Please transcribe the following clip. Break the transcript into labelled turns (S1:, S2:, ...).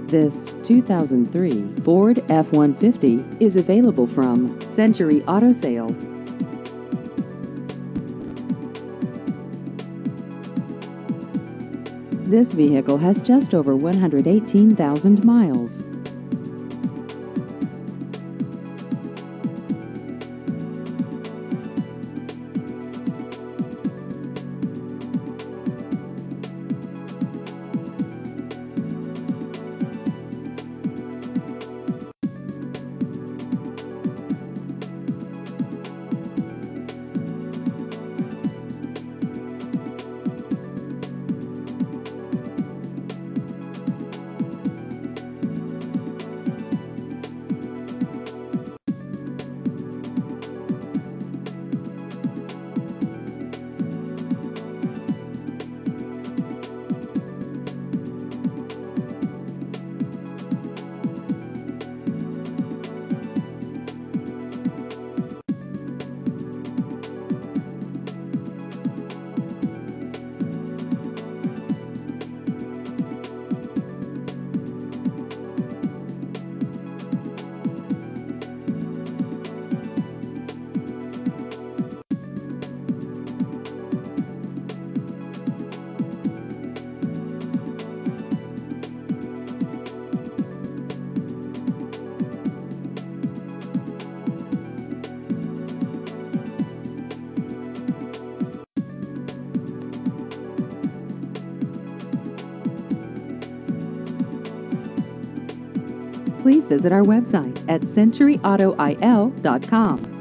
S1: This 2003 Ford F-150 is available from Century Auto Sales. This vehicle has just over 118,000 miles. Please visit our website at centuryautoil.com.